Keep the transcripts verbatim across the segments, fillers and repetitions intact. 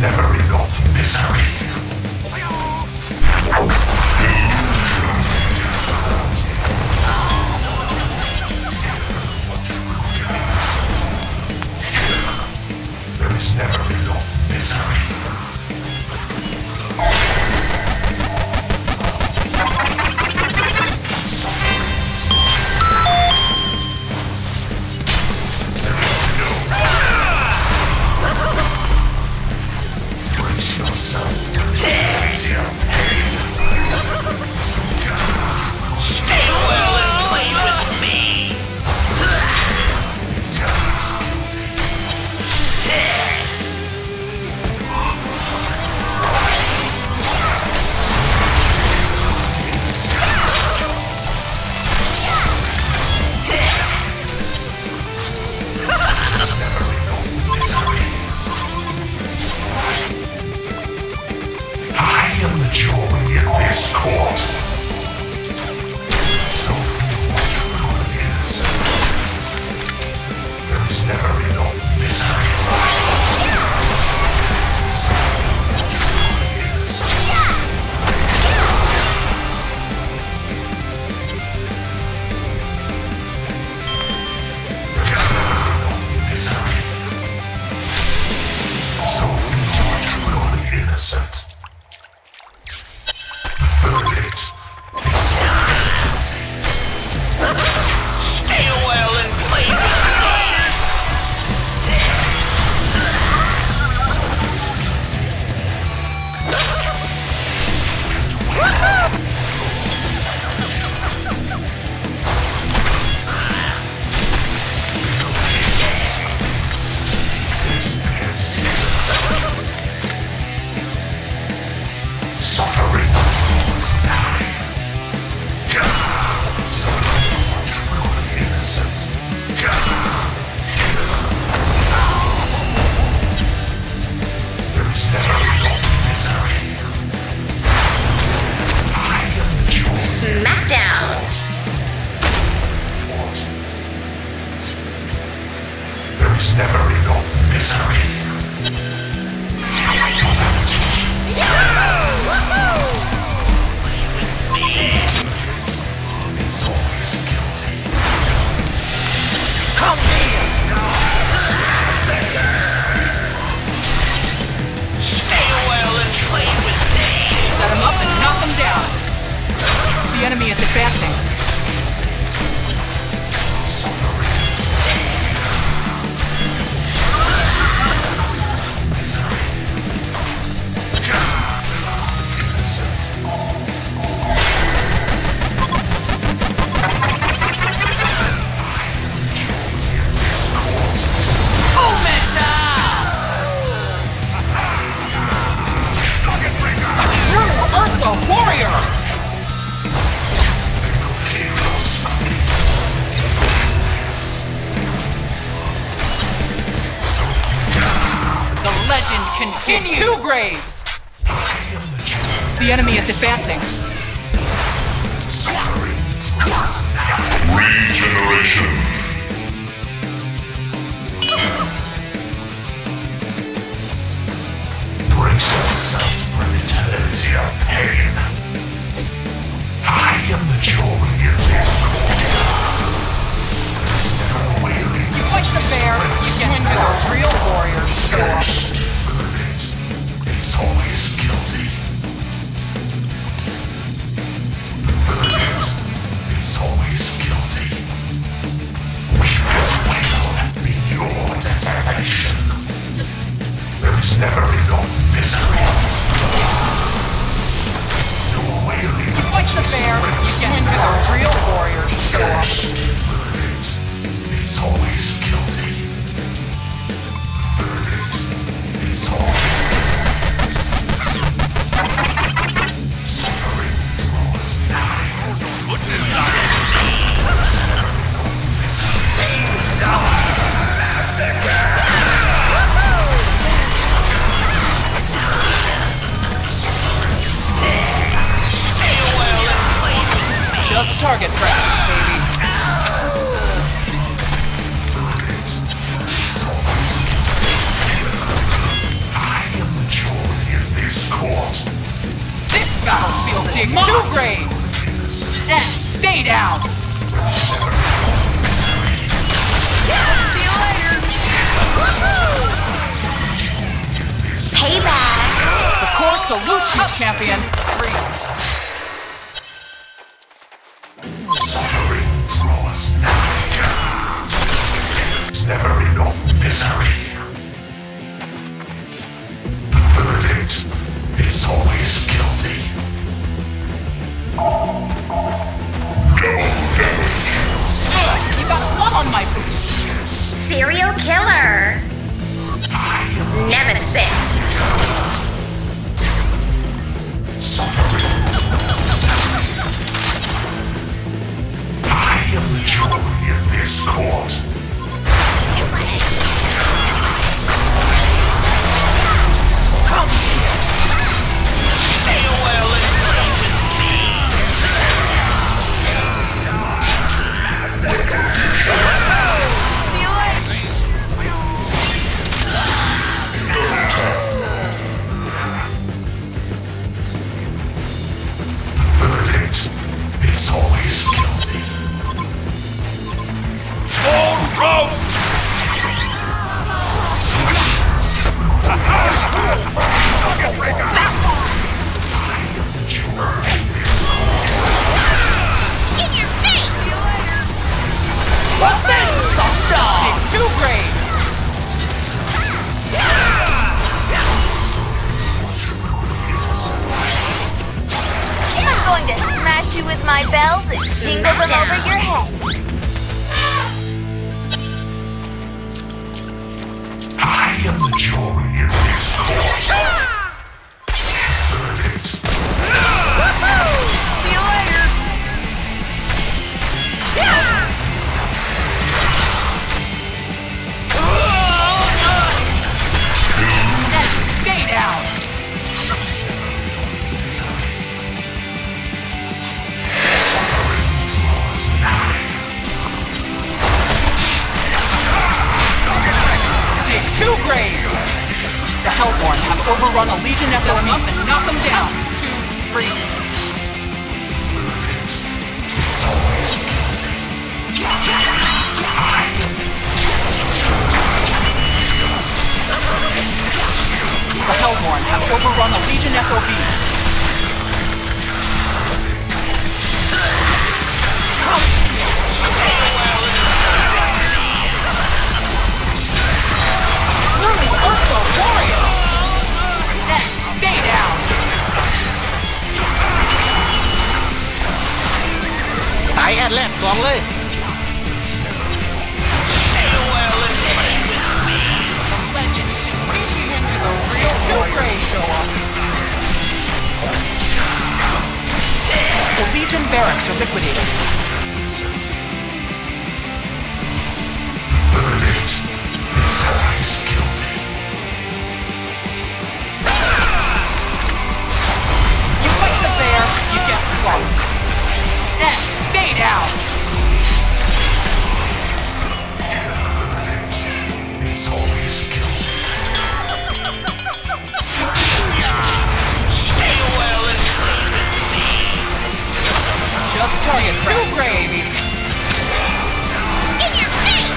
never enough misery. There is never enough misery. The enemy is advancing. Continue. Two graves! The enemy is advancing. Regeneration. Brace yourself for an eternity of pain. I am maturing in this courtyard. You fight the bear, you get into the real warrior show up. It's always guilty. The verdict is always guilty. We will wail in your desolation. There is never enough misery. Your wailing. You fight the bear, you get into the real warrior show up. Verdict is always guilty. The verdict is always guilty. Just target practice, baby. I am the salute you, champion. Three. Suffering draws nigh. Never enough misery. The verdict is always guilty. You got one on my boot. Serial killer. Nemesis. Suffering. I am the jury in this court. Come here. Stay well and play with me. See you later. The verdict is always guilty. All road. In your face! What things? Dig two graves. I'm going to smash you with my bells and jingle them over your head. I am the jury in this court. Verdict. See you later. Stay down. Suffering draws nigh. Dig two graves. The Hellborn have overrun a Legion F O B and knock them down. Two, three. It's always guilty. The Hellborn have overrun a Legion F O B. True Ursa Warrior! Stay down! I had left songเลย Stay well and play with me. Legend racing into the real two graves. The Legion barracks are liquidated. Verdict is always guilty. You fight the bear, you get swallowed. And stay down! It's always guilty. Stay well and play with me. Just target two graves. In your face!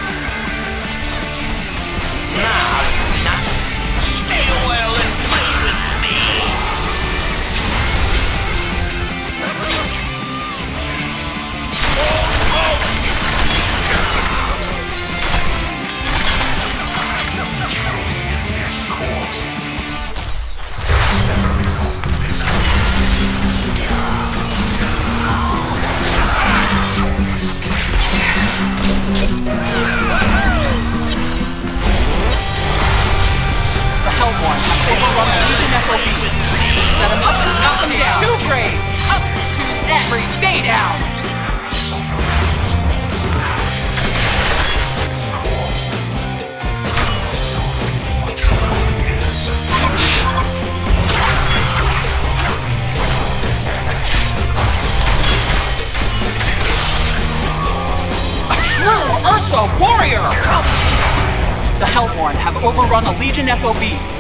Now, now. Stay well and play with me. This court. Never enough misery. The Hellborn have overrun the Legion F O B. Set them up and knock them down. Two graves. Up, two, three, stay down. A true Ursa Warrior! The Hellborn have overrun a Legion F O B.